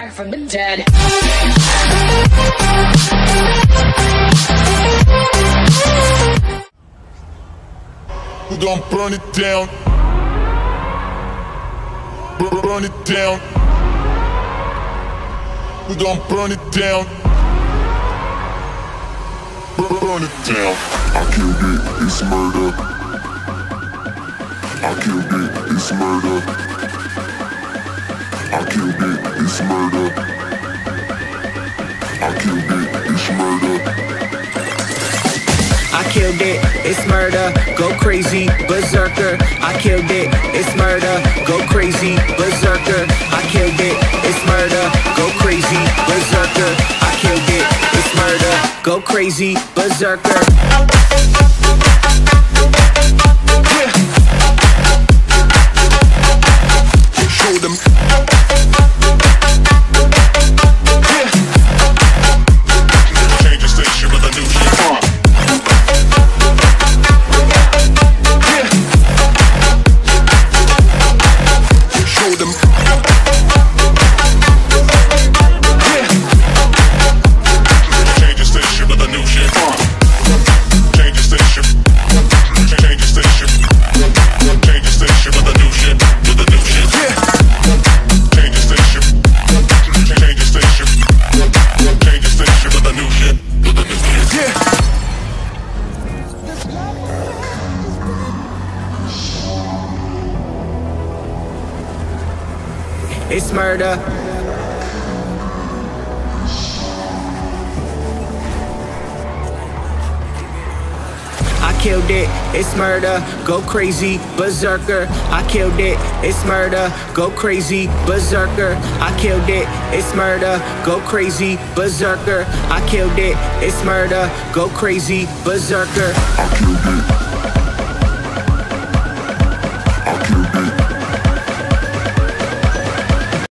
From the dead. We gon' burn it down. Burn it down. We gon' burn it down. Burn it down. I killed it, it's murder. I killed it, it's murder. I killed it, it's murder. I killed it, it's murder. I killed it, it's murder, go crazy, berserker. I killed it, it's murder, go crazy, berserker. I killed it, it's murder, go crazy, berserker. I killed it, it's murder, go crazy, berserker. Show them. Change the station with a new shit. Show them. Change the station with a new shit. Change the station. Change the station. Change the station with a new shit. With a new shit. Change the station. Change the station. Change the station with a new shit. With a new shit. It's murder. I killed it, it's murder, go crazy, berserker. I killed it, it's murder, go crazy, berserker. I killed it, it's murder, go crazy, berserker. I killed it, it's murder, go crazy, berserker. I killed it.